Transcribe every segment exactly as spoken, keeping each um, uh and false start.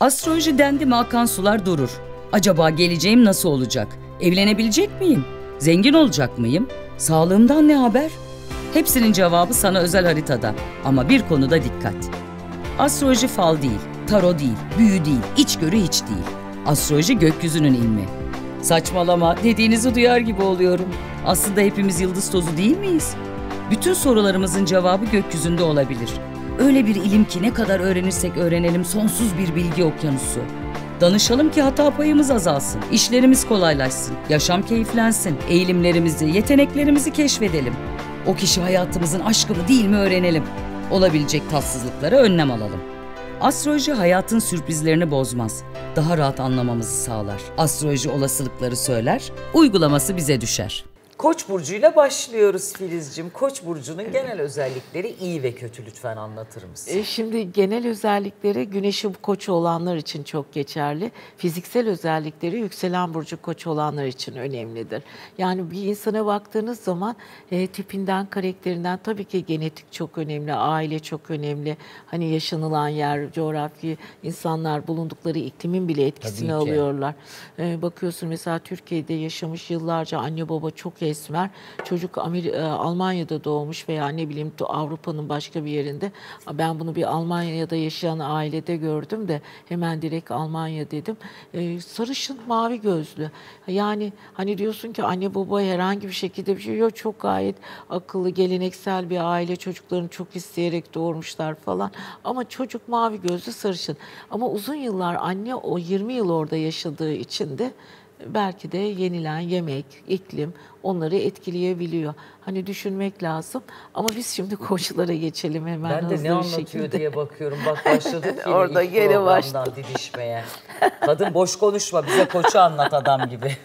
Astroloji dendi mi akan sular durur. Acaba geleceğim nasıl olacak? Evlenebilecek miyim? Zengin olacak mıyım? Sağlığımdan ne haber? Hepsinin cevabı sana özel haritada. Ama bir konuda dikkat. Astroloji fal değil, tarot değil, büyü değil, içgörü hiç değil. Astroloji gökyüzünün ilmi. Saçmalama, dediğinizi duyar gibi oluyorum. Aslında hepimiz yıldız tozu değil miyiz? Bütün sorularımızın cevabı gökyüzünde olabilir. Öyle bir ilim ki ne kadar öğrenirsek öğrenelim sonsuz bir bilgi okyanusu. Danışalım ki hata payımız azalsın, işlerimiz kolaylaşsın, yaşam keyiflensin, eğilimlerimizi, yeteneklerimizi keşfedelim. O kişi hayatımızın aşkı mı değil mi öğrenelim. Olabilecek tatsızlıklara önlem alalım. Astroloji hayatın sürprizlerini bozmaz. Daha rahat anlamamızı sağlar. Astroloji olasılıkları söyler, uygulaması bize düşer. Koç burcuyla başlıyoruz Filizciğim. Koç burcunun genel özellikleri iyi ve kötü, lütfen anlatır mısın? E şimdi genel özellikleri Güneşi Koç olanlar için çok geçerli. Fiziksel özellikleri yükselen burcu Koç olanlar için önemlidir. Yani bir insana baktığınız zaman e, tipinden, karakterinden tabii ki genetik çok önemli, aile çok önemli. Hani yaşanılan yer, coğrafya, insanlar bulundukları iklimin bile etkisini alıyorlar. E, bakıyorsun mesela Türkiye'de yaşamış yıllarca anne baba çok esmer. Çocuk Amer Almanya'da doğmuş veya ne bileyim Avrupa'nın başka bir yerinde. Ben bunu bir Almanya'da yaşayan ailede gördüm de hemen direkt Almanya dedim. Ee, sarışın, mavi gözlü. Yani hani diyorsun ki anne baba herhangi bir şekilde bir şey yok. Çok gayet akıllı, geleneksel bir aile. Çocuklarını çok isteyerek doğurmuşlar falan. Ama çocuk mavi gözlü, sarışın. Ama uzun yıllar anne o yirmi yıl orada yaşadığı için de belki de yenilen yemek, iklim onları etkileyebiliyor. Hani düşünmek lazım. Ama biz şimdi koçlara geçelim hemen ben de hızlı ne bir anlatıyor şekilde diye bakıyorum. Bak başladık yine orada ilk gene programdan başladı. didişmeye. Kadın boş konuşma, bize koçu anlat adam gibi.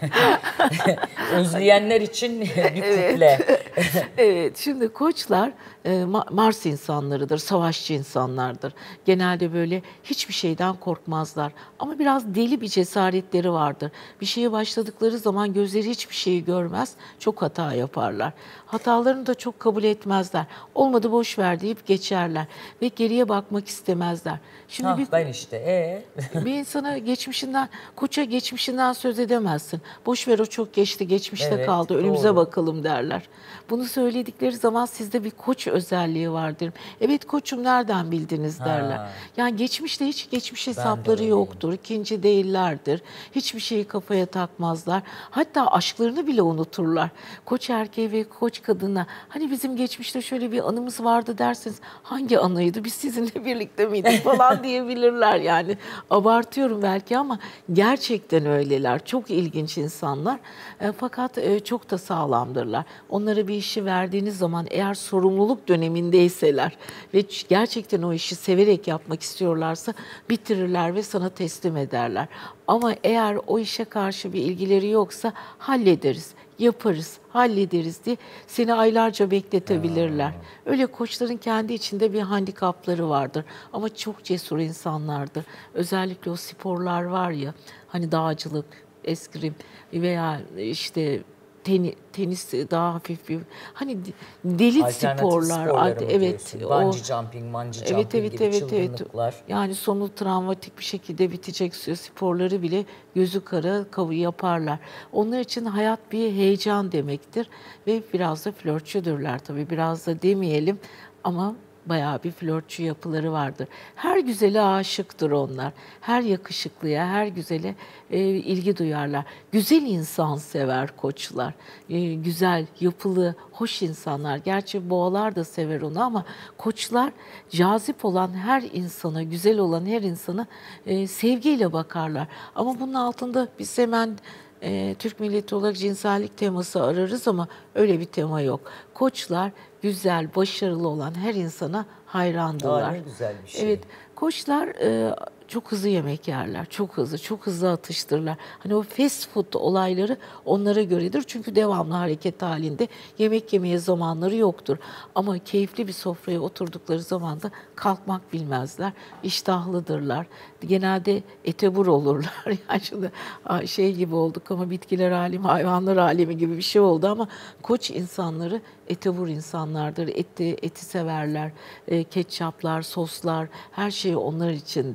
Özleyenler için bir Evet. kuple. Evet, şimdi koçlar e, Mars insanlarıdır, savaşçı insanlardır. Genelde böyle hiçbir şeyden korkmazlar. Ama biraz deli bir cesaretleri vardır. Bir şeye başladıkları zaman gözleri hiçbir şeyi görmez, çok hata yaparlar. Hatalarını da çok kabul etmezler. Olmadı boş ver deyip geçerler ve geriye bakmak istemezler. Şimdi Hah, bir, ben işte. Ee? bir insana geçmişinden, koça geçmişinden söz edemezsin. Boş ver o çok geçti, geçmişte Evet, kaldı, önümüze doğru. bakalım derler. Bunu söyledikleri zaman sizde bir koç özelliği vardır. Evet koçum nereden bildiniz derler. Ha. Yani geçmişte hiç geçmiş de hesapları öyleyim. yoktur. İkinci değillerdir. Hiçbir şeyi kafaya takmazlar. Hatta aşklarını bile unuturlar. Koç erkeği ve koç kadına hani bizim geçmişte şöyle bir anımız vardı derseniz hangi anıydı? Biz sizinle birlikte miydik falan diyebilirler yani. Abartıyorum belki ama gerçekten öyleler. Çok ilginç insanlar. E, fakat e, çok da sağlamdırlar. Onlara bir işi verdiğiniz zaman eğer sorumluluk dönemindeyseler ve gerçekten o işi severek yapmak istiyorlarsa bitirirler ve sana teslim ederler. Ama eğer o işe karşı bir ilgileri yoksa hallederiz, yaparız, hallederiz diye seni aylarca bekletebilirler. Öyle koçların kendi içinde bir handikapları vardır ama çok cesur insanlardır. Özellikle o sporlar var ya, hani dağcılık, eskrim veya işte teni, tenis daha hafif bir hani deli Alternatif sporlar, sporları mı evet, diyorsun? o Bungee jumping, bungee evet jumping evet gibi evet evet. çılgınlıklar. Yani sonu travmatik bir şekilde bitecek sporları bile gözü kara kavu yaparlar. Onlar için hayat bir heyecan demektir ve biraz da flörtçüdürler tabii. Biraz da demeyelim ama bayağı bir flörtçü yapıları vardır. Her güzele aşıktır onlar. Her yakışıklıya, her güzele e, ilgi duyarlar. Güzel insan sever koçlar. E, güzel, yapılı, hoş insanlar. Gerçi boğalar da sever onu ama koçlar cazip olan her insana, güzel olan her insana e, sevgiyle bakarlar. Ama bunun altında biz hemen e, Türk milleti olarak cinsellik teması ararız ama öyle bir tema yok. Koçlar güzel, başarılı olan her insana hayrandılar. Aa, ne güzel bir şey. Evet, koçlar e, çok hızlı yemek yerler, çok hızlı, çok hızlı atıştırırlar. Hani o fast food olayları onlara göredir çünkü devamlı hareket halinde yemek yemeye zamanları yoktur. Ama keyifli bir sofraya oturdukları zaman da kalkmak bilmezler, iştahlıdırlar. Genelde etebur olurlar. Yani şimdi şey gibi olduk ama bitkiler alemi, hayvanlar alemi gibi bir şey oldu ama koç insanları etebur insanlardır. Eti, eti severler, e, ketçaplar, soslar, her şey onlar içindir.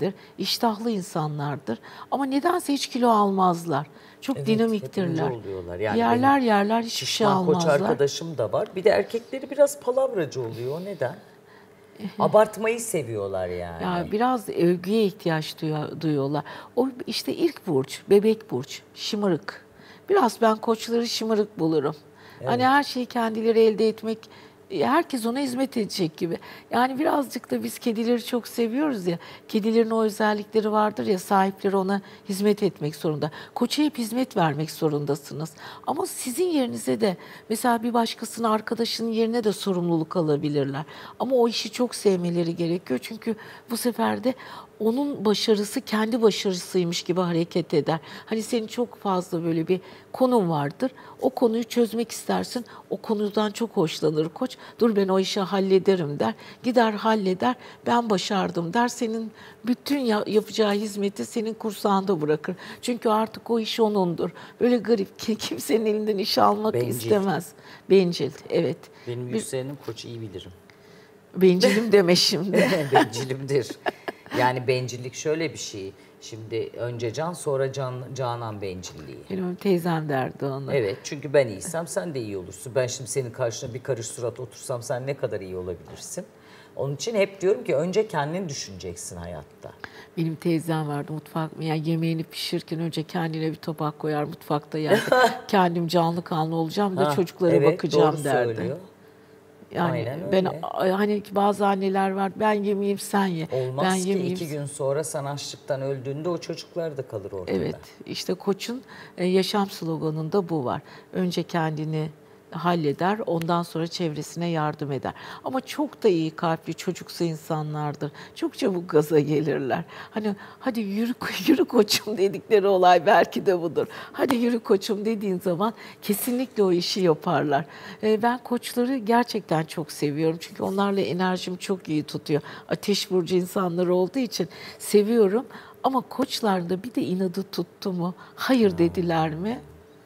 iştahlı insanlardır. Ama nedense hiç kilo almazlar. Çok Evet, dinamiktirler. hep ince oluyorlar. Yani yerler benim yerler hiçbir şey şişman koç almazlar. arkadaşım da var. Bir de erkekleri biraz palavracı oluyor. O neden? Abartmayı seviyorlar yani. Ya biraz övgüye ihtiyaç duyu- duyuyorlar. O işte ilk burç, bebek burç, şımarık. Biraz ben koçları şımarık bulurum. Hani her şeyi kendileri elde etmek, herkes ona hizmet edecek gibi. Yani birazcık da biz kedileri çok seviyoruz ya. Kedilerin o özellikleri vardır ya, sahipleri ona hizmet etmek zorunda. Koça hep hizmet vermek zorundasınız. Ama sizin yerinize de mesela bir başkasının, arkadaşının yerine de sorumluluk alabilirler. Ama o işi çok sevmeleri gerekiyor. Çünkü bu sefer de onun başarısı kendi başarısıymış gibi hareket eder. Hani senin çok fazla böyle bir konun vardır. O konuyu çözmek istersin. O konudan çok hoşlanır koç. Dur ben o işi hallederim der. Gider halleder. Ben başardım der. Senin bütün ya- yapacağı hizmeti senin kursağında bırakır. Çünkü artık o iş onundur. Böyle garip ki kimsenin elinden iş almak Bencil. istemez. Bencil, evet. Benim Bir- yükselenim koç, iyi bilirim. Bencilim deme şimdi. Bencilimdir. Yani bencillik şöyle bir şey. Şimdi önce can, sonra can, canan bencilliği. Benim teyzem derdi ona. Evet, çünkü ben iyiysem sen de iyi olursun. Ben şimdi senin karşına bir karış surat otursam sen ne kadar iyi olabilirsin? Onun için hep diyorum ki önce kendini düşüneceksin hayatta. Benim teyzem vardı mutfak, yani yemeğini pişirirken önce kendine bir tabak koyar, mutfakta yer. Kendim canlı kanlı olacağım da Ha, çocuklara evet, bakacağım doğru derdi. söylüyor. Yani Aynen ben öyle. a- hani bazı anneler var, ben yemeyeyim sen ye. Olmaz ben ki yemeyeyim. iki gün sonra sen açlıktan öldüğünde o çocuklar da kalır ortada. Evet, işte Koç'un e, yaşam sloganında bu var. Önce kendini halleder, ondan sonra çevresine yardım eder. Ama çok da iyi kalpli, çocuksu insanlardır. Çok çabuk gaza gelirler. Hani hadi yürü, yürü koçum dedikleri olay belki de budur. Hadi yürü koçum dediğin zaman kesinlikle o işi yaparlar. E, ben koçları gerçekten çok seviyorum. Çünkü onlarla enerjim çok iyi tutuyor. Ateş burcu insanları olduğu için seviyorum. Ama koçlarda bir de inadı tuttu mu? Hayır dediler mi?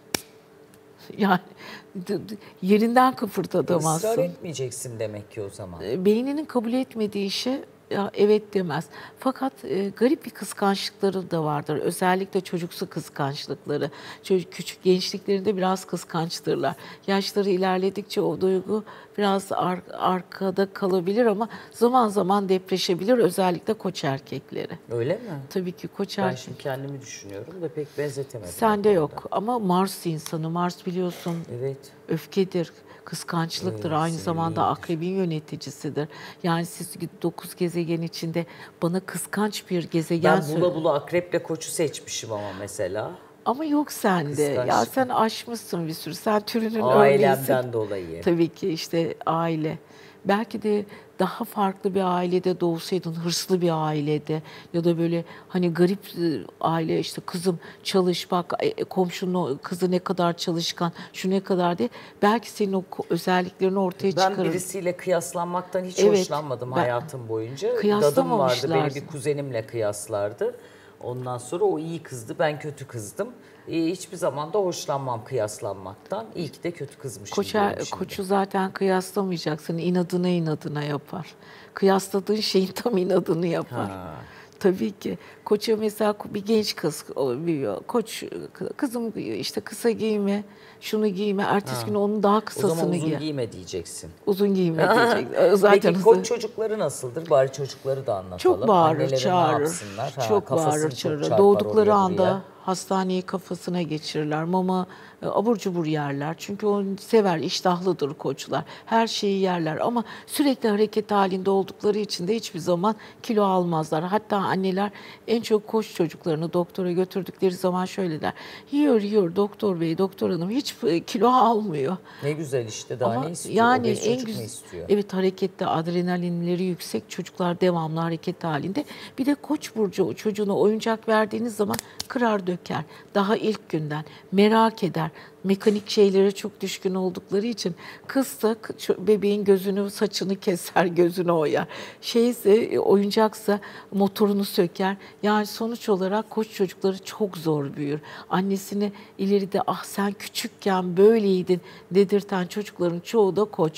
Yani d- d- yerinden Israr kıpırdatamazsın. etmeyeceksin demek ki o zaman. E, Beyninin kabul etmediği işe ya evet demez. Fakat e, garip bir kıskançlıkları da vardır. Özellikle çocuksu kıskançlıkları. Çocuk, küçük gençliklerinde biraz kıskançtırlar. Yaşları ilerledikçe o duygu biraz ar- arkada kalabilir ama zaman zaman depreşebilir. Özellikle koç erkekleri. Öyle mi? Tabii ki koç Ben erkek. şimdi kendimi düşünüyorum da pek benzetemedim. Sende o yok konuda. ama Mars insanı. Mars biliyorsun Evet. öfkedir, kıskançlıktır. Evet, Aynı zamanda sinirlidir. akrebin yöneticisidir. Yani siz dokuz gezegen içinde bana kıskanç bir gezegen Ben söyle- bula bula akreple koçu seçmişim ama mesela. Ama yok sende. Ya Kıskançlık. sen aşmışsın bir sürü. Sen türünün örneğisin. Ailemden dolayı. Tabii ki işte aile. Belki de daha farklı bir ailede doğsaydın, hırslı bir ailede ya da böyle hani garip e, aile, işte kızım çalış bak, e, e, komşunun o kızı ne kadar çalışkan, şu ne kadar diye belki senin o ko- özelliklerini ortaya Ben çıkarır. birisiyle kıyaslanmaktan hiç Evet, hoşlanmadım ben- hayatım boyunca. Dadım vardı, Kıyaslamamışlar. beni bir kuzenimle kıyaslardı. Ondan sonra o iyi kızdı, ben kötü kızdım. Ee, hiçbir zaman da hoşlanmam kıyaslanmaktan. İyi ki de kötü kızmışım Koçer, diyorum şimdi. koçu zaten kıyaslamayacaksın. İnadına inadına yapar. Kıyasladığın şeyin tam inadını yapar. Ha. Tabii ki. Koça mesela bir genç kız büyüyor. Koç kızım işte kısa giyme, şunu giyme. Ertesi gün onun daha O zaman kısasını uzun giy. giyme diyeceksin. Uzun giyme diyecek. Zaten Peki hızlı- koç çocukları nasıldır? Bari çocukları da anlatalım. çok bağırır, Anneleri ne çağırır. yapsınlar? Ha, çok kafasını bağırır, çok çağırır. çarpar Doğdukları oraya anda buraya. hastaneyi kafasına geçirirler. Mama e, abur cubur yerler. Çünkü o sever, iştahlıdır koçlar. Her şeyi yerler ama sürekli hareket halinde oldukları için de hiçbir zaman kilo almazlar. Hatta anneler en çok koç çocuklarını doktora götürdükleri zaman şöyle der. Yiyor yiyor doktor bey, doktor hanım hiç e, kilo almıyor. Ne güzel işte, daha Ama ne istiyor? yani Obez en çocuk mu güzel, istiyor? evet, harekette adrenalinleri yüksek çocuklar devamlı hareket halinde. Bir de koç burcu o çocuğuna oyuncak verdiğiniz zaman kırar döker. Daha ilk günden merak eder. Mekanik şeylere çok düşkün oldukları için kız da k- bebeğin gözünü, saçını keser, gözünü oyar. Şeyse e, oyuncaksa motorunu söker. Yani sonuç olarak koç çocukları çok zor büyür. Annesine ileride ah sen küçükken böyleydin dedirten çocukların çoğu da koçtur.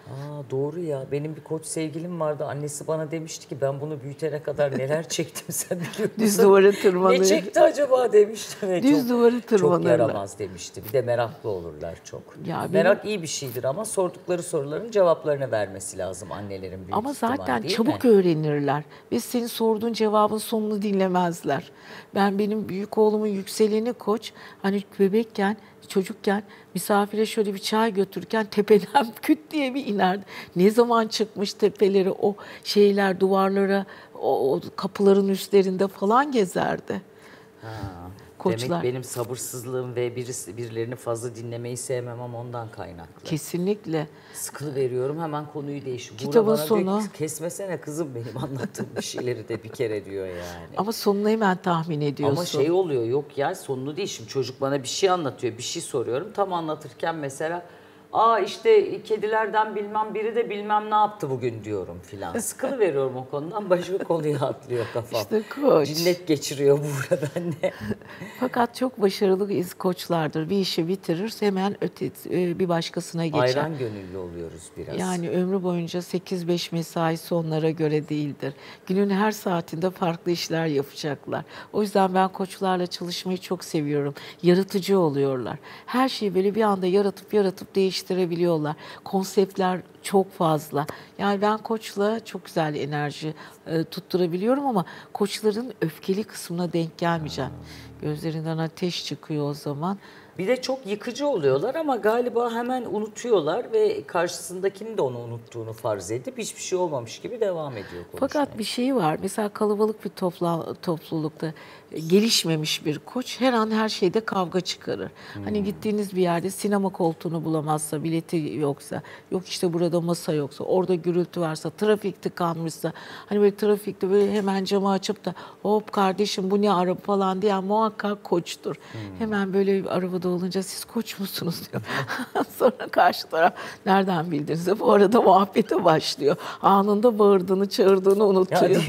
Aa, doğru ya. Benim bir koç sevgilim vardı. Annesi bana demişti ki ben bunu büyütene kadar neler çektim sen biliyor musun? Düz duvara tırmanıyor. Ne çekti acaba demişti. Ve Düz çok, duvara tırmanırlar. Çok yaramaz demişti. Bir de meraklı olurlar çok. Ya Merak benim- iyi bir şeydir ama sordukları soruların cevaplarını vermesi lazım annelerin büyük Ama ihtimal, zaten değil çabuk mi? öğrenirler ve senin sorduğun cevabın sonunu dinlemezler. Ben benim büyük oğlumun yükseleni koç, hani bebekken, çocukken misafire şöyle bir çay götürürken tepeden küt diye bir inerdi. Ne zaman çıkmış tepeleri, o şeyler duvarlara, o, o kapıların üstlerinde falan gezerdi. Ha, Koçlar. Demek benim sabırsızlığım ve birisi, birilerini fazla dinlemeyi sevmem ama ondan kaynaklı. Kesinlikle. Sıkılı veriyorum hemen konuyu değişiyor. Kitabın Buğra bana diyor sonu- ki, kesmesene kızım benim anlattığım bir şeyleri de bir kere diyor yani. Ama sonunu hemen tahmin ediyorsun. Ama şey oluyor yok ya sonunu değil. Şimdi çocuk bana bir şey anlatıyor, bir şey soruyorum. Tam anlatırken mesela aa işte kedilerden bilmem biri de bilmem ne yaptı bugün diyorum filan. Sıkılı veriyorum o konudan başka konuya atlıyor kafam. İşte koç. Cinnet geçiriyor Buğra bende. Fakat çok başarılı iz koçlardır. Bir işi bitirir hemen öte e, bir başkasına geçer. Ayran gönüllü oluyoruz biraz. Yani ömrü boyunca sekiz beş mesaisi onlara göre değildir. Günün her saatinde farklı işler yapacaklar. O yüzden ben koçlarla çalışmayı çok seviyorum. Yaratıcı oluyorlar. Her şeyi böyle bir anda yaratıp yaratıp değiştirebiliyorlar. Konseptler çok fazla. Yani ben koçla çok güzel enerji e, tutturabiliyorum ama koçların öfkeli kısmına denk gelmeyeceğim. Gözlerinden ateş çıkıyor o zaman. Bir de çok yıkıcı oluyorlar ama galiba hemen unutuyorlar ve karşısındakinin de onu unuttuğunu farz edip hiçbir şey olmamış gibi devam ediyor konuşmaya. Fakat bir şey var. Mesela kalabalık bir topla, toplulukta e, gelişmemiş bir koç her an her şeyde kavga çıkarır. Hani gittiğiniz bir yerde sinema koltuğunu bulamazsa, bileti yoksa, yok işte burada masa yoksa, orada gürültü varsa, trafik tıkanmışsa, hani böyle trafikte böyle hemen camı açıp da hop kardeşim bu ne araba falan diyen muhakkak koçtur. Hemen böyle bir arabada olunca siz koç musunuz diyor. Sonra karşı taraf nereden bildiniz? Bu arada muhabbete başlıyor. Anında bağırdığını, çağırdığını unutuyor.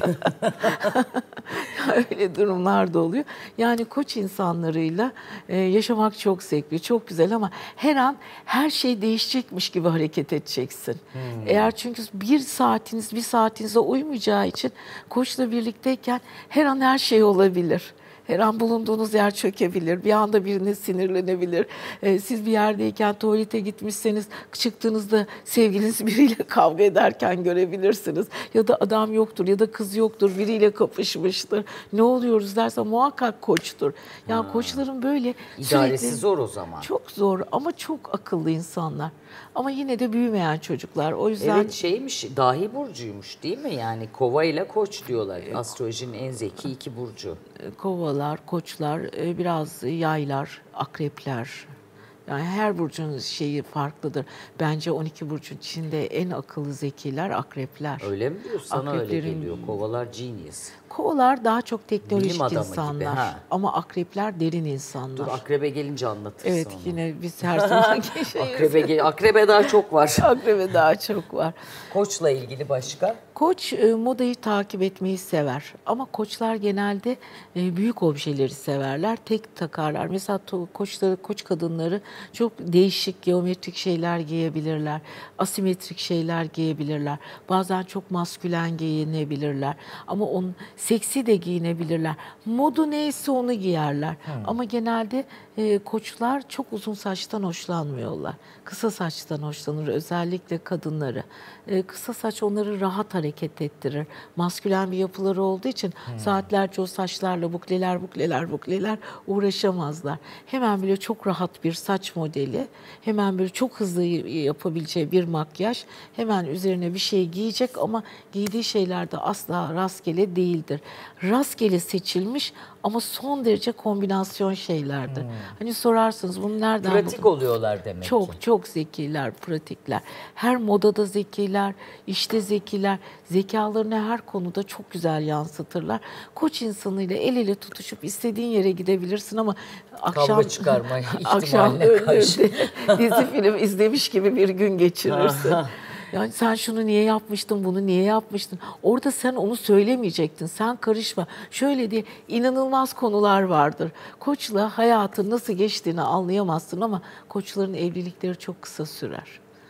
Öyle durumlar da oluyor. Yani koç insanlarıyla e, yaşamak çok zevkli, çok güzel ama her an her şey değişecekmiş gibi hareket edeceksin. Eğer çünkü bir saatiniz bir saatinize uymayacağı için koçla birlikteyken her an her şey olabilir. Her an bulunduğunuz yer çökebilir. Bir anda birine sinirlenebilir. Ee, siz bir yerdeyken tuvalete gitmişseniz çıktığınızda sevgiliniz biriyle kavga ederken görebilirsiniz. Ya da adam yoktur ya da kız yoktur biriyle kapışmıştır. Ne oluyoruz derse muhakkak koçtur. Yani koçların böyle İdaresi sürekli... zor o zaman. Çok zor ama çok akıllı insanlar. Ama yine de büyümeyen çocuklar. O yüzden Evet şeymiş, dahi burcuymuş değil mi? Yani kova ile koç diyorlar. Astrolojinin en zeki iki burcu. kovalar, koçlar, e, biraz yaylar, akrepler. Yani her burcun şeyi farklıdır. Bence on iki burcun içinde en akıllı zekiler akrepler. Öyle mi diyorsun? Sana öyle Akreplerin- geliyor. Kovalar genius. Kovalar daha çok teknolojik Bilim adamı gibi, insanlar. ha. Ama akrepler derin insanlar. Dur akrebe gelince anlatırsın Evet onu. yine biz her zamanki şeyiz. Akrebe, gel- akrebe daha çok var. Akrebe daha çok var. Koçla ilgili başka? Koç e, modayı takip etmeyi sever ama koçlar genelde e, büyük objeleri severler, tek takarlar. Mesela to, koçları, koç kadınları çok değişik geometrik şeyler giyebilirler, asimetrik şeyler giyebilirler. Bazen çok maskülen giyinebilirler ama onun seksi de giyinebilirler. Modu neyse onu giyerler. Ama genelde e, koçlar çok uzun saçtan hoşlanmıyorlar. Kısa saçtan hoşlanır özellikle kadınları. E, kısa saç onları rahat hareket ettirir. Maskülen bir yapıları olduğu için saatlerce o saçlarla bukleler bukleler bukleler uğraşamazlar. Hemen böyle çok rahat bir saç modeli, hemen böyle çok hızlı yapabileceği bir makyaj, hemen üzerine bir şey giyecek ama giydiği şeyler de asla rastgele değildir. Rastgele seçilmiş ama son derece kombinasyon şeylerdir. Hmm. Hani sorarsınız bunu nereden Pratik buldun? oluyorlar demek ki. Çok çok zekiler, pratikler. Her modada zekiler, işte zekiler. Zekalarını her konuda çok güzel yansıtırlar. Koç insanıyla el ele tutuşup istediğin yere gidebilirsin ama akşam çıkarma akşam ihtimaline karşı. önünde dizi film izlemiş gibi bir gün geçirirsin. Yani sen şunu niye yapmıştın, bunu niye yapmıştın? Orada sen onu söylemeyecektin. Sen karışma. Şöyle diye inanılmaz konular vardır. Koçla hayatın nasıl geçtiğini anlayamazsın ama koçların evlilikleri çok kısa sürer.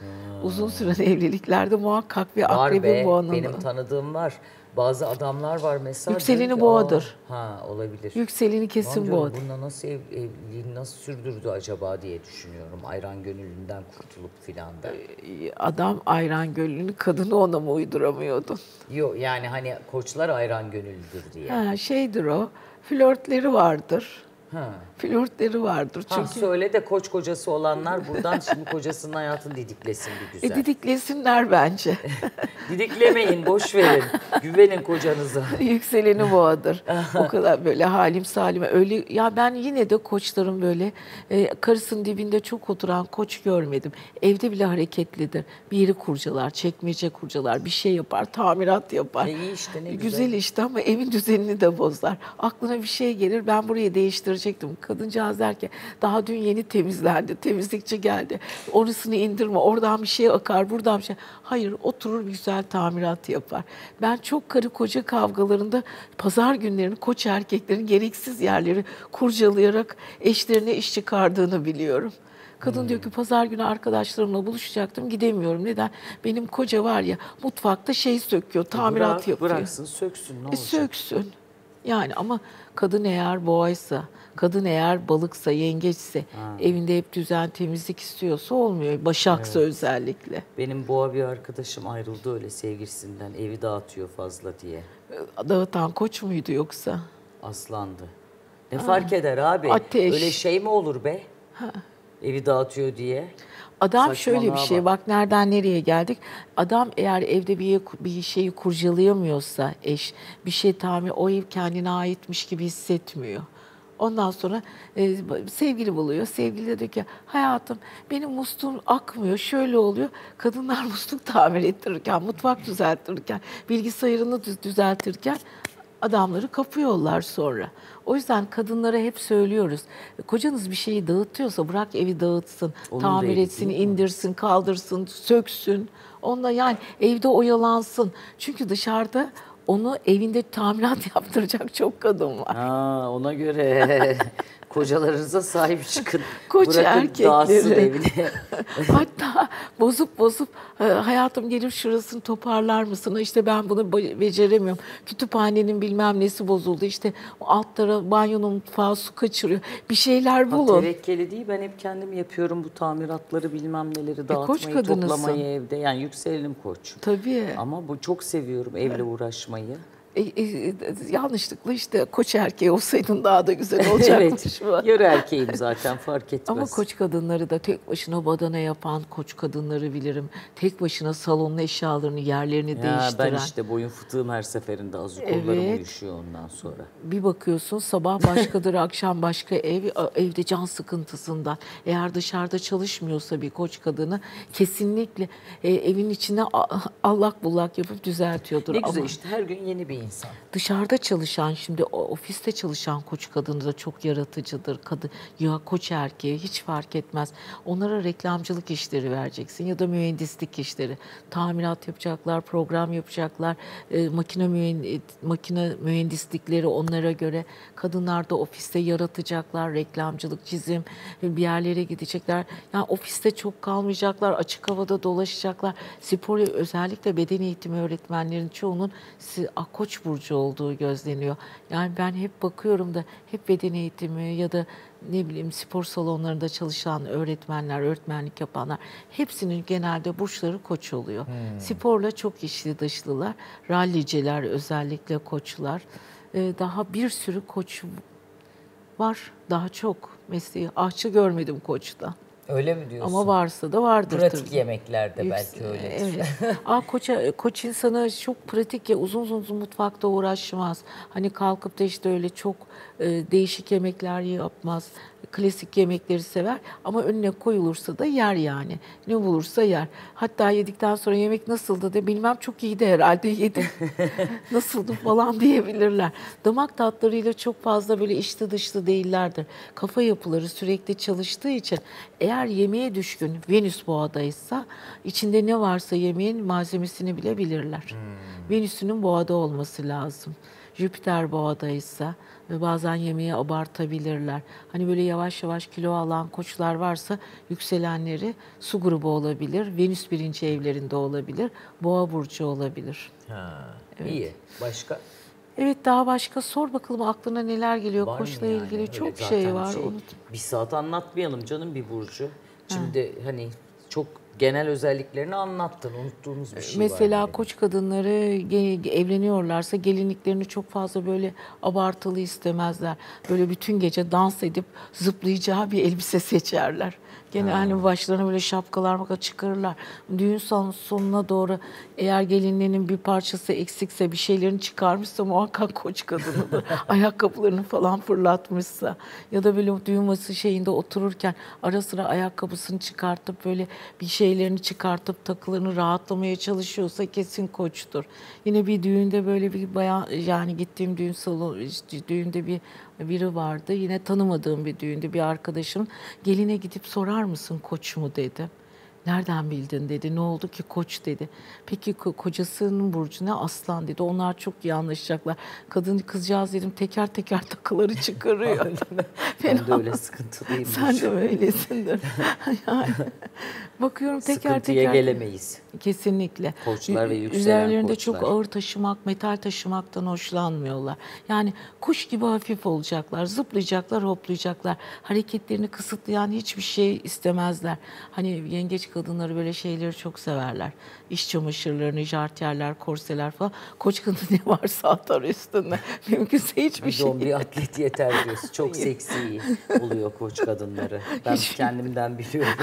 Uzun süren evliliklerde muhakkak bir Var akrebin be, boğanın. benim tanıdığım var. Bazı adamlar var mesela. Yükseleni diyor ki, boğadır. "Aa, Ha olabilir. Yükseleni kesin Lan diyorum, boğadır. bununla nasıl ev, evliliğini nasıl sürdürdü acaba diye düşünüyorum. Ayran gönüllünden kurtulup filan da. Adam ayran gölünü kadını ona mı uyduramıyordu? Yok yani hani koçlar ayran gönüllüdür diye. Ha, şeydir o, flörtleri vardır. Ha. Flörtleri vardır Ha, çünkü. söyle de koç kocası olanlar buradan şimdi kocasının hayatını didiklesin bir E, güzel. didiklesinler bence. Didiklemeyin, boş verin. Güvenin kocanıza. Yükseleni boğadır. O kadar böyle halim salime. Öyle ya, ben yine de koçların böyle e, karısının dibinde çok oturan koç görmedim. Evde bile hareketlidir. Bir yeri kurcalar, çekmece kurcalar, bir şey yapar, tamirat yapar. E, iyi işte, ne güzel. Güzel işte ama evin düzenini de bozar. Aklına bir şey gelir, ben burayı değiştirecektim. Kadıncağız der ki daha dün yeni temizlendi, temizlikçi geldi. Orasını indirme, oradan bir şey akar, buradan bir şey. Hayır, oturur bir güzel tamirat yapar. Ben çok karı koca kavgalarında pazar günlerini koç erkeklerin gereksiz yerleri kurcalayarak eşlerine iş çıkardığını biliyorum. Kadın Hmm. diyor ki pazar günü arkadaşlarımla buluşacaktım, gidemiyorum. Neden? Benim koca var ya mutfakta şey söküyor, tamirat Bırak, yapıyor. Bıraksın, söksün, ne E, olacak? söksün. Yani ama kadın eğer boğaysa, kadın eğer balıksa, yengeçse, evinde hep düzen, temizlik istiyorsa olmuyor. Başaksa özellikle. Benim boğa bir arkadaşım ayrıldı öyle sevgilisinden. Evi dağıtıyor fazla diye. Dağıtan koç muydu yoksa? Aslandı. Ne fark eder abi? Ateş. Öyle şey mi olur be? Evi dağıtıyor diye. Adam şöyle bir Saçmalığa şey, bak nereden nereye geldik. Adam eğer evde bir, bir şeyi kurcalayamıyorsa eş, bir şey tamir, o ev kendine aitmiş gibi hissetmiyor. Ondan sonra e, sevgili buluyor. Sevgili de diyor ki hayatım benim musluğum akmıyor, şöyle oluyor. Kadınlar musluk tamir ettirirken, mutfak düzelttirirken, bilgisayarını düz- düzeltirken adamları kapıyorlar sonra. O yüzden kadınlara hep söylüyoruz. Kocanız bir şeyi dağıtıyorsa bırak evi dağıtsın, Onun da tamir evi etsin, değil mi? indirsin, kaldırsın, söksün. Onunla yani evde oyalansın. Çünkü dışarıda onu evinde tamirat yaptıracak çok kadın var. Ha, ona göre kocalarınıza sahip çıkın. Koç Bırakın dağıtsın erkekleri. evini. Hatta bozup bozup "E, hayatım gelir şurasını toparlar mısın? İşte ben bunu be- beceremiyorum. Kütüphanenin bilmem nesi bozuldu. İşte o alt tarafı banyonun mutfağı su kaçırıyor. Bir şeyler Ha, bulun. tevekkeli değil, ben hep kendim yapıyorum bu tamiratları bilmem neleri koç dağıtmayı, kadınısın. toplamayı evde. Yani yükselelim koç. Tabii. Ama bu çok seviyorum evle uğraşmayı. E, e, yanlışlıkla işte koç erkeği olsaydın daha da güzel olacakmış. Evet, yarı erkeğim zaten, fark etmez. Ama koç kadınları da tek başına badana yapan koç kadınları bilirim. Tek başına salonun eşyalarını, yerlerini Ya değiştiren. ben işte boyun fıtığım her seferinde azı kollarım Evet. uyuşuyor ondan sonra. Bir bakıyorsun sabah başkadır, akşam başka ev, evde can sıkıntısından. Eğer dışarıda çalışmıyorsa bir koç kadını kesinlikle e, evin içine a- allak bullak yapıp düzeltiyordur. Ne güzel Ama işte, her gün yeni bir insan. dışarıda çalışan, şimdi o ofiste çalışan koç kadını da çok yaratıcıdır. Kadın ya koç erkeği hiç fark etmez. Onlara reklamcılık işleri vereceksin ya da mühendislik işleri. Tamirat yapacaklar, program yapacaklar, e, makine mühendis, makine mühendislikleri onlara göre. Kadınlar da ofiste yaratacaklar, reklamcılık, çizim, bir yerlere gidecekler. Yani ofiste çok kalmayacaklar, açık havada dolaşacaklar. Spor, özellikle beden eğitimi öğretmenlerin çoğunun si- a, koç burcu olduğu gözleniyor. Yani ben hep bakıyorum da hep beden eğitimi ya da ne bileyim spor salonlarında çalışan öğretmenler, öğretmenlik yapanlar hepsinin genelde burçları koç oluyor. Sporla çok içli dışlılar, ralliciler özellikle koçlar. Ee, daha bir sürü koç var, daha çok mesleği. Ahçı görmedim koçta. Öyle mi diyorsun? Ama varsa da vardır Pratik tabii. yemeklerde belki Yüksek- öyledir. Evet. Aa, koça, koç insanı çok pratik ya, uzun uzun mutfakta uğraşmaz. Hani kalkıp da işte öyle çok e, değişik yemekler yapmaz. Klasik yemekleri sever ama önüne koyulursa da yer yani. Ne bulursa yer. Hatta yedikten sonra yemek nasıldı de bilmem, çok iyiydi herhalde yedim. Nasıldı falan diyebilirler. Damak tatlarıyla çok fazla böyle içli dışlı değillerdir. Kafa yapıları sürekli çalıştığı için eğer yemeğe düşkün Venüs boğadaysa içinde ne varsa yemeğin malzemesini bile bilirler. Venüs'ünün boğada olması lazım. Jüpiter boğadaysa ve bazen yemeği abartabilirler. Hani böyle yavaş yavaş kilo alan koçlar varsa yükselenleri su grubu olabilir. Venüs birinci evlerinde olabilir. Boğa burcu olabilir. Ha, iyi. Başka? Evet, daha başka sor bakalım aklına neler geliyor. Var mı Koçla yani? ilgili Öyle çok zaten şey var. şey, Unut. bir saat anlatmayalım canım bir burcu. Şimdi hani çok genel özelliklerini anlattın. Unuttuğumuz bir şey Mesela var mı? koç kadınları ge- evleniyorlarsa gelinliklerini çok fazla böyle abartılı istemezler. Böyle bütün gece dans edip zıplayacağı bir elbise seçerler. Gene hani başlarına böyle şapkalar maka çıkarırlar. Düğün son- sonuna doğru eğer gelinliğinin bir parçası eksikse, bir şeylerini çıkarmışsa muhakkak koç kadınıdır. Ayakkabılarını falan fırlatmışsa ya da böyle düğün masası şeyinde otururken ara sıra ayakkabısını çıkartıp böyle bir şeylerini çıkartıp takılarını rahatlamaya çalışıyorsa kesin koçtur. Yine bir düğünde böyle bir bayan, yani gittiğim düğün salonu, işte düğünde bir biri vardı. Yine tanımadığım bir düğünde bir arkadaşım, geline gidip sorar mısın koç mu dedi. Nereden bildin dedi. Ne oldu ki koç dedi. Peki ko- kocasının burcu ne? Aslan dedi. Onlar çok iyi anlaşacaklar. Kadın kızcağız dedim teker teker takıları çıkarıyor. Ben de öyle sıkıntılıyım. Sen de öylesindir. Yani bakıyorum teker Sıkıntıya teker. gelemeyiz. Kesinlikle. Koçlar ve Ü- yükselen Üzerlerinde koçlar. çok ağır taşımak, metal taşımaktan hoşlanmıyorlar. Yani kuş gibi hafif olacaklar, zıplayacaklar, hoplayacaklar. Hareketlerini kısıtlayan hiçbir şey istemezler. Hani yengeç kadınları böyle şeyleri çok severler. İş çamaşırlarını, jartiyerler, korseler falan. Koç kadın ne varsa atar üstüne. Mümkünse hiçbir şey. Zombi atlet yeter diyorsun. Çok seksi oluyor koç kadınları. Ben kendimden biliyorum.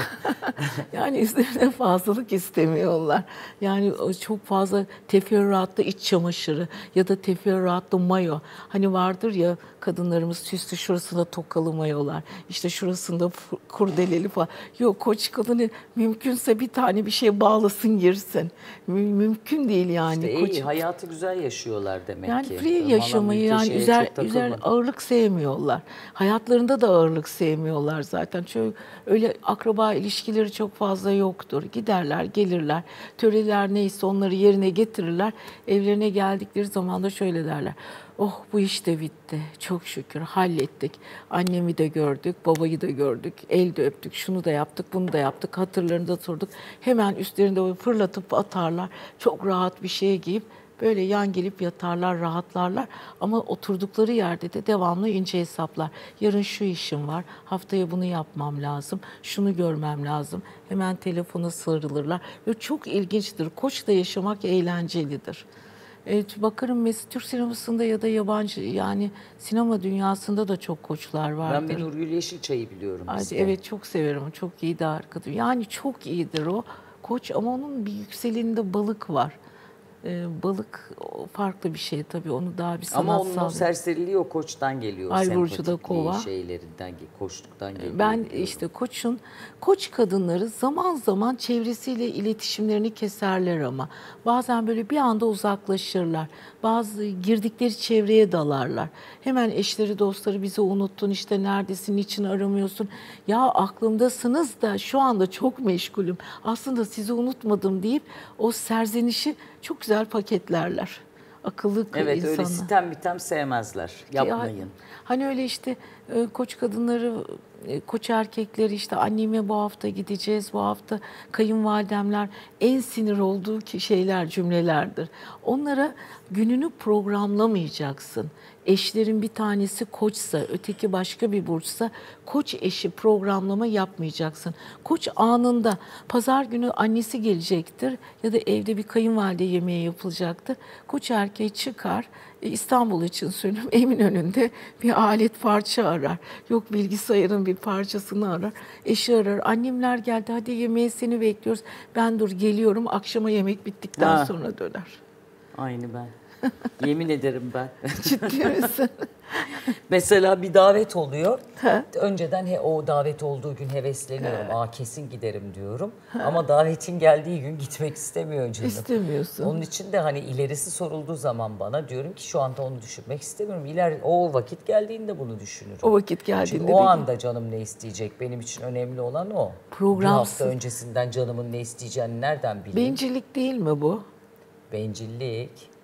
Yani üzerine fazlalık istemiyorlar. Yani o çok fazla teferruatlı iç çamaşırı ya da teferruatlı mayo. Hani vardır ya kadınlarımız süslü şurasında tokalı mayolar. İşte şurasında fu- kurdeleli falan. Yok, koç kadını mümkünse bir tane bir şey bağlasın girsin. Mü- mümkün değil yani. İşte koç. iyi, hayatı güzel yaşıyorlar demek Yani ki. free Aman yaşamayı, ülke yani şeye üzer, çok üzer takılma. ağırlık sevmiyorlar. Hayatlarında da ağırlık sevmiyorlar zaten. Çünkü öyle akraba ilişkileri çok fazla yoktur. Giderler, gelirler. Töreler neyse onları yerine getirirler. Evlerine geldikleri zaman da şöyle derler. Oh, bu iş de bitti. Çok şükür hallettik. Annemi de gördük, babayı da gördük. El de öptük, şunu da yaptık, bunu da yaptık. Hatırlarında oturduk. Hemen üstlerinde fırlatıp atarlar. Çok rahat bir şeye giyip böyle yan gelip yatarlar, rahatlarlar. Ama oturdukları yerde de devamlı ince hesaplar. Yarın şu işim var, haftaya bunu yapmam lazım, şunu görmem lazım. Hemen telefona sarılırlar. Ve çok ilginçtir. Koç'ta yaşamak eğlencelidir. Evet, bakarım mesela Türk sinemasında ya da yabancı, yani sinema dünyasında da çok koçlar vardır. Ben bir Nurgül Yeşilçay'ı biliyorum. Ay, bizde. evet, çok severim. Çok iyi de arkadaş. Yani çok iyidir o koç, ama onun bir yükseleninde balık var. Ee, balık o farklı bir şey tabii. Onu daha bir Ama sanatsal. onun o serseriliği o koçtan geliyor. Ay burcu da Sempatikliği, kova. şeylerinden, koçluktan geliyor. Ben biliyorum. işte koçun, koç kadınları zaman zaman çevresiyle iletişimlerini keserler ama. Bazen böyle bir anda uzaklaşırlar. Bazı girdikleri çevreye dalarlar. Hemen eşleri, dostları bizi unuttun, işte neredesin, niçin aramıyorsun? Ya aklımdasınız da şu anda çok meşgulüm. Aslında sizi unutmadım deyip o serzenişi çok güzel paketlerler. Akıllı Evet, insanlar. öyle sitem bitem sevmezler. Yapmayın. Hani öyle işte e, koç kadınları, e, koç erkekleri işte anneme bu hafta gideceğiz, bu hafta kayınvalidemler, en sinir olduğu ki şeyler, cümlelerdir. Onlara gününü programlamayacaksın. Eşlerin bir tanesi koçsa, öteki başka bir burçsa koç eşi programlama yapmayacaksın. Koç anında pazar günü annesi gelecektir ya da evde bir kayınvalide yemeği yapılacaktır. Koç erkeği çıkar, İstanbul için söylüyorum, Eminönü'nde bir alet parça arar. Yok, bilgisayarın bir parçasını arar. Eşi arar. Annemler geldi, hadi yemeğe seni bekliyoruz. Ben dur geliyorum, akşama yemek bittikten Ha. sonra döner. Aynı ben. Yemin ederim ben. Ciddi misin? Mesela bir davet oluyor. Önceden he, o davet olduğu gün hevesleniyorum. Aa, kesin giderim diyorum. Ama davetin geldiği gün gitmek istemiyor canım. İstemiyorsun. Onun için de hani ilerisi sorulduğu zaman bana diyorum ki şu anda onu düşünmek istemiyorum. İler o vakit geldiğinde bunu düşünürüm. O vakit geldiğinde Çünkü o bir- anda canım ne isteyecek? Benim için önemli olan o. Programsız. Bir hafta öncesinden canımın ne isteyeceğini nereden bileyim? Bencillik değil mi bu? Bencillik.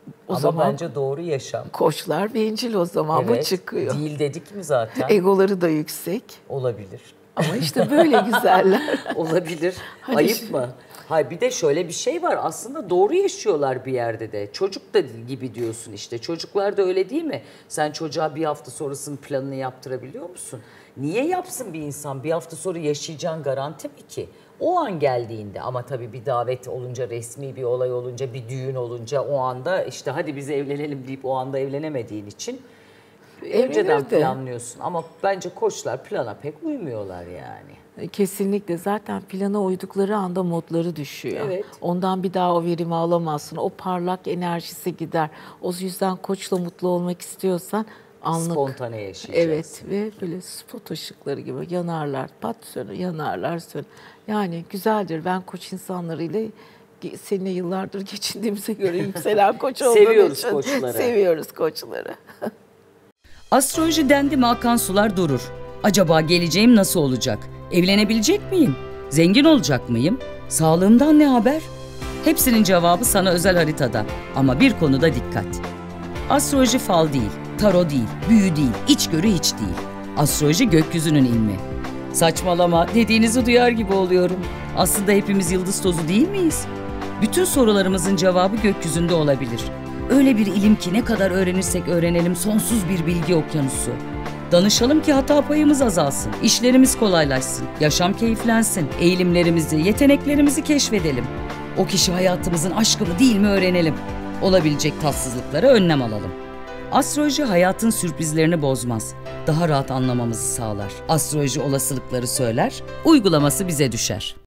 O Ama zaman bence doğru yaşam. Koçlar bencil o zaman, bu Evet, çıkıyor. değil dedik mi zaten? Egoları da yüksek. Olabilir. Ama işte böyle güzeller. Olabilir. Hadi Ayıp şimdi. mı? Hayır, bir de şöyle bir şey var. Aslında doğru yaşıyorlar bir yerde de. Çocuk da gibi diyorsun işte. Çocuklar da öyle değil mi? Sen çocuğa bir hafta sonrasının planını yaptırabiliyor musun? Niye yapsın bir insan? Bir hafta sonra yaşayacağın garanti mi ki? O an geldiğinde, ama tabii bir davet olunca, resmi bir olay olunca, bir düğün olunca, o anda işte hadi biz evlenelim deyip o anda evlenemediğin için önceden Evlenir de. planlıyorsun. Ama bence koçlar plana pek uymuyorlar yani. Kesinlikle, zaten plana uydukları anda modları düşüyor. Evet. Ondan bir daha o verimi alamazsın. O parlak enerjisi gider. O yüzden koçla mutlu olmak istiyorsan anlık. Spontane yaşayacaksın. Evet, ve böyle spot ışıkları gibi yanarlar, pat sönür, yanarlar, sönür. Yani güzeldir. Ben koç insanlarıyla seninle yıllardır geçindiğimize göre yükselen koç olduğum Seviyoruz için koçları. seviyoruz koçları. Astroloji dendi mi akan sular durur. Acaba geleceğim nasıl olacak? Evlenebilecek miyim? Zengin olacak mıyım? Sağlığımdan ne haber? Hepsinin cevabı sana özel haritada. Ama bir konuda dikkat. Astroloji fal değil, tarot değil, büyü değil, içgörü hiç değil. Astroloji gökyüzünün ilmi. Saçmalama, dediğinizi duyar gibi oluyorum. Aslında hepimiz yıldız tozu değil miyiz? Bütün sorularımızın cevabı gökyüzünde olabilir. Öyle bir ilim ki ne kadar öğrenirsek öğrenelim sonsuz bir bilgi okyanusu. Danışalım ki hata payımız azalsın, işlerimiz kolaylaşsın, yaşam keyiflensin, eğilimlerimizi, yeteneklerimizi keşfedelim. O kişi hayatımızın aşkı mı değil mi öğrenelim. Olabilecek tatsızlıklara önlem alalım. Astroloji hayatın sürprizlerini bozmaz. Daha rahat anlamamızı sağlar. Astroloji olasılıkları söyler, uygulaması bize düşer.